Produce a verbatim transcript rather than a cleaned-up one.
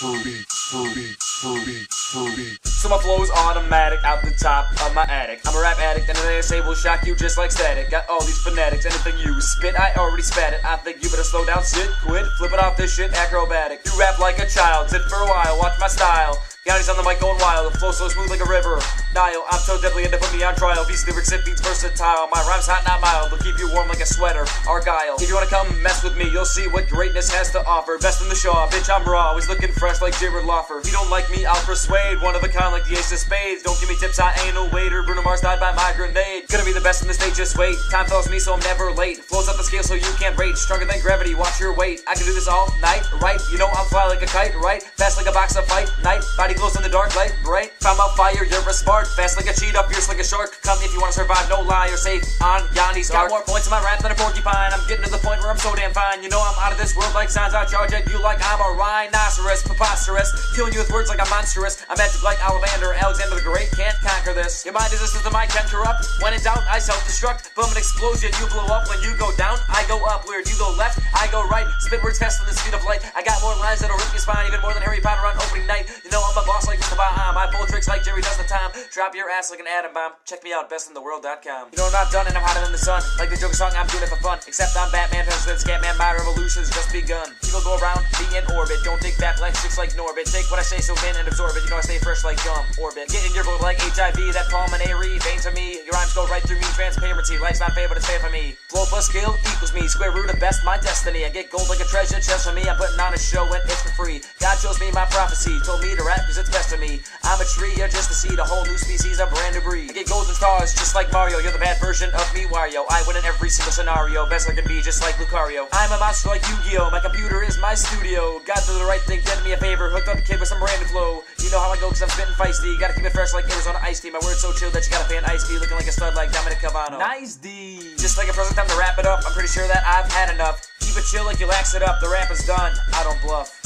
Fruity, fruity, fruity, fruity. So my flow's automatic out the top of my attic. I'm a rap addict, and anything I say will shock you just like static. Got all these phonetics, anything you spit, I already spat it. I think you better slow down, sit, quit, flip it off this shit, acrobatic. You rap like a child, sit for a while, watch my style. Yanni's on the mic going wild, the flow so smooth like a river. Nile, I'm so deadly and to put me on trial. These lyrics hit beats versatile. My rhymes hot, not mild. They'll keep you warm like a sweater. Argyle. If you wanna come mess with me, you'll see what greatness has to offer. Best in the show, bitch, I'm raw. Always looking fresh like Jared Loffer. If you don't like me, I'll persuade. One of a kind like the ace of spades. Don't give me tips, I ain't no waiter. Bruno Mars died by my grenade. Gonna be the best in the stage, just wait. Time follows me, so I'm never late. Flows up the scale so you can't rate. Stronger than gravity, watch your weight. I can do this all night, right? You know I'm fly like a kite, right? Fast like a box of fight night. Body glows in the dark light. Right? Found out fire, you're a spark. Fast like a cheat, up fierce like a shark. Come if you wanna survive, no lie, you're safe on Yanni's arc. Got more points in my rap than a porcupine. I'm getting to the point where I'm so damn fine. You know I'm out of this world like signs. I charge at you like I'm a rhinoceros. Preposterous, killing you with words like I'm monstrous. I'm magic like Ollivander, Alexander the Great can't conquer this. Your mind is a system I can corrupt. When in doubt, I self-destruct. From an explosion, you blow up. When you go down, I go up. Where you go left, I go right. Spit words faster than the speed of light. I got more lines that'll rip your spine, even more than Harry Potter on opening night. You know I'm a boss like Mister Baham. I pull tricks like Jerry does the time. Drop your ass like an atom bomb. Check me out, best in the world dot com. You know I'm not done and I'm hotter than the sun. Like the Joker song, I'm doing it for fun. Except I'm Batman, President Scatman, my revolution's just begun. People go around, be in orbit. Don't think fat black chicks like Norbit. Take what I say, so in and absorb it. You know I stay fresh like gum. Orbit. Get in your blood like H I V, that pulmonary vein to me. Your rhymes go right through me, transparency. Life's not fair, but it's fair for me. Flow plus skill equals me. Square root of best, my destiny. I get gold like a treasure chest for me. I'm putting on a show and it's for free. God chose me my prophecy. Told me to rap cause it's best for me. I'm a tree, you're just a seed. A whole new species, a brand new breed. I get golden stars just like Mario. You're the bad version of me, Wario. I win in every single scenario. Best I can be, just like Lucario. I'm a monster like Yu-Gi-Oh! My computer is my studio. Gotta do the right thing, did me a favor. Hooked up a kid with some random flow. You know how I go cause I'm spitting feisty. Gotta keep it fresh like Arizona iced tea. My word's so chill that you gotta pay an iced tea. Looking like a stud like Dominic Cavano. Nice D. Just like a present time to wrap it up. I'm pretty sure that I've had enough. Keep it chill like you lax it up. The rap is done. I don't bluff.